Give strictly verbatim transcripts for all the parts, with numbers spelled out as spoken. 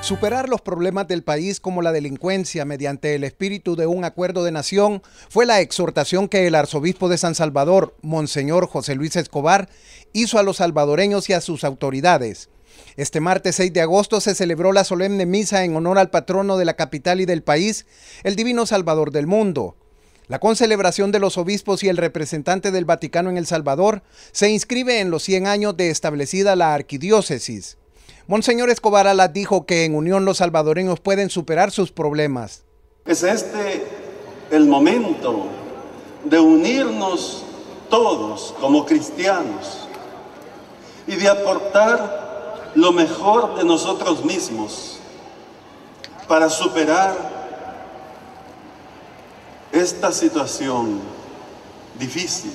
Superar los problemas del país como la delincuencia mediante el espíritu de un acuerdo de nación fue la exhortación que el arzobispo de San Salvador, Monseñor José Luis Escobar, hizo a los salvadoreños y a sus autoridades. Este martes seis de agosto se celebró la solemne misa en honor al patrono de la capital y del país, el Divino Salvador del mundo. La concelebración de los obispos y el representante del Vaticano en El Salvador se inscribe en los cien años de establecida la arquidiócesis. Monseñor Escobar Alas dijo que en unión los salvadoreños pueden superar sus problemas. Es este el momento de unirnos todos como cristianos y de aportar lo mejor de nosotros mismos para superar esta situación difícil.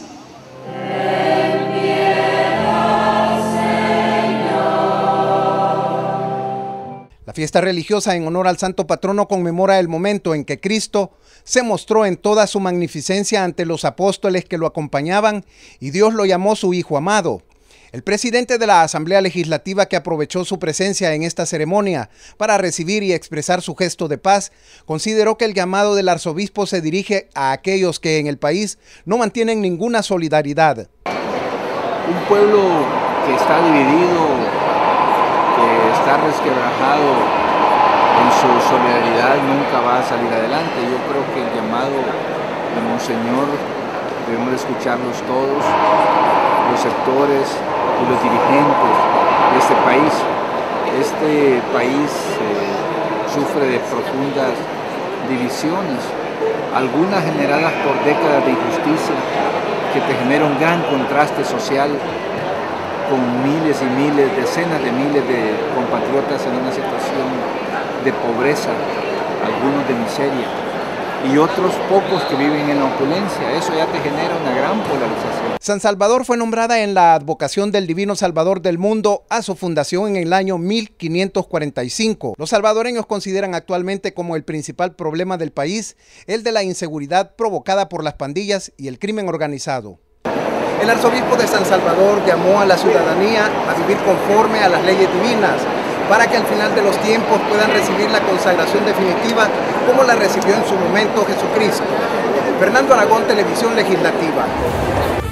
La fiesta religiosa en honor al santo patrono conmemora el momento en que Cristo se mostró en toda su magnificencia ante los apóstoles que lo acompañaban y Dios lo llamó su Hijo amado. El presidente de la Asamblea Legislativa, que aprovechó su presencia en esta ceremonia para recibir y expresar su gesto de paz, consideró que el llamado del arzobispo se dirige a aquellos que en el país no mantienen ninguna solidaridad. Un pueblo que está dividido, que está resquebrajado en su solidaridad, nunca va a salir adelante. Yo creo que el llamado de Monseñor debemos escucharlos todos, los sectores y los dirigentes de este país. Este país eh, sufre de profundas divisiones, algunas generadas por décadas de injusticia, que te genera un gran contraste social con miles y miles, decenas de miles de compatriotas en una situación de pobreza, algunos de miseria, y otros pocos que viven en la opulencia. Eso ya te genera una gran polarización. San Salvador fue nombrada en la advocación del Divino Salvador del mundo a su fundación en el año mil quinientos cuarenta y cinco. Los salvadoreños consideran actualmente como el principal problema del país el de la inseguridad provocada por las pandillas y el crimen organizado. El arzobispo de San Salvador llamó a la ciudadanía a vivir conforme a las leyes divinas para que al final de los tiempos puedan recibir la consagración definitiva como la recibió en su momento Jesucristo. Fernando Aragón, Televisión Legislativa.